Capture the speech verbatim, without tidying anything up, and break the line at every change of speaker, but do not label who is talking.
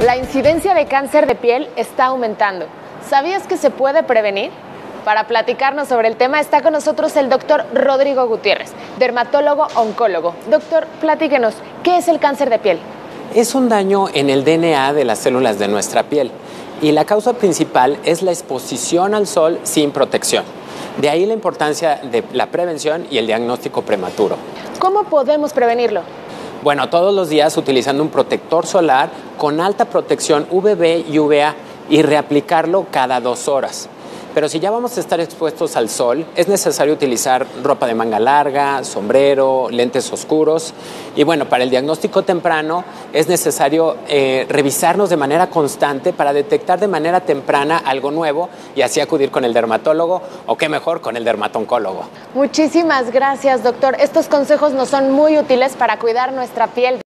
La incidencia de cáncer de piel está aumentando. ¿Sabías que se puede prevenir? Para platicarnos sobre el tema está con nosotros el doctor Rodrigo Gutiérrez, dermatólogo oncólogo. Doctor, platíquenos, ¿qué es el cáncer de piel?
Es un daño en el D N A de las células de nuestra piel y la causa principal es la exposición al sol sin protección. De ahí la importancia de la prevención y el diagnóstico prematuro.
¿Cómo podemos prevenirlo?
Bueno, todos los días utilizando un protector solar con alta protección U V B y U V A y reaplicarlo cada dos horas. Pero si ya vamos a estar expuestos al sol, es necesario utilizar ropa de manga larga, sombrero, lentes oscuros. Y bueno, para el diagnóstico temprano es necesario eh, revisarnos de manera constante para detectar de manera temprana algo nuevo y así acudir con el dermatólogo o qué mejor con el dermatoncólogo.
Muchísimas gracias, doctor. Estos consejos nos son muy útiles para cuidar nuestra piel.